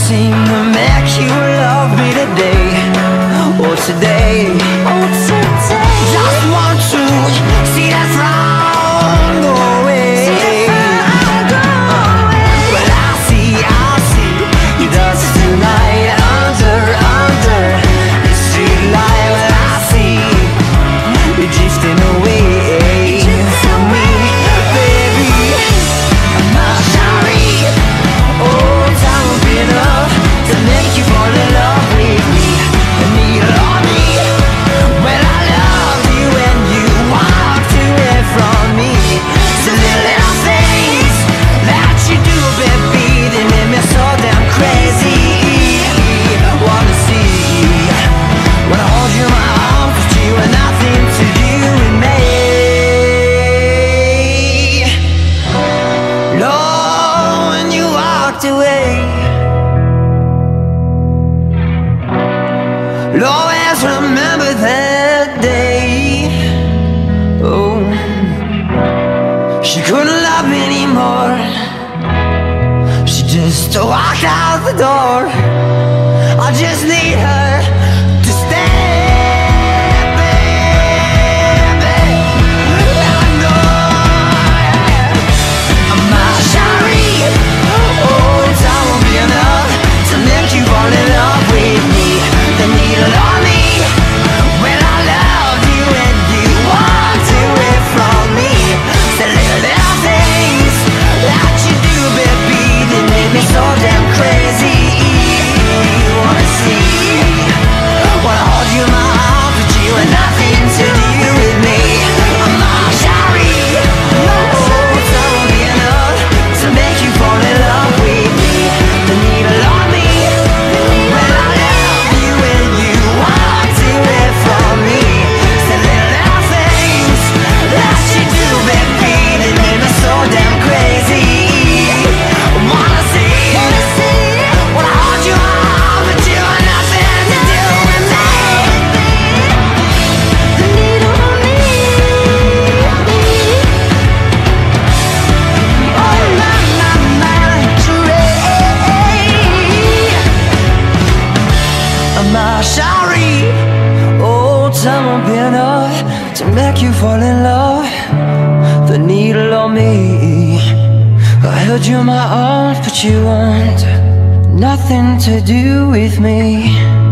seem to make you love me today. Oh, today, oh, today. Just want to see that frown go away. But I see you dance tonight under the street light. But I see you drifting away from me, baby. I'm not sorry. Oh, time will be enough to make you fall in love with me. You need to love me when I loved you and you walked away from me. So little things that you do, baby, they make me so damn crazy. Wanna see when I hold you in my arms, but you had nothing to do with me. Lord, when you walked away, I'll always remember that day. Oh, she couldn't love me anymore. She just walked out the door. I just need her to stay, baby. I know I'm not sorry. Oh, time will be enough to make you fall in love with me. The need to love me when I loved you and you walked away from me. The little things that you do, baby, they make me so damn crazy. Wanna see, wanna hold you in my arms, but you had nothing to do with me. I'm not sorry. Oh, time will be enough to make you fall in love with me. The need to love me when I love you and you walked away from me. The little things that you do, baby, they make me so damn crazy. Wanna see, wanna hold you up, but you had nothing to do with me. The need to love me. Oh, my, Cherie. I'm not sorry. Oh, time will be enough to make you fall in love. The needle on me. I held you in my arms, but you want nothing to do with me.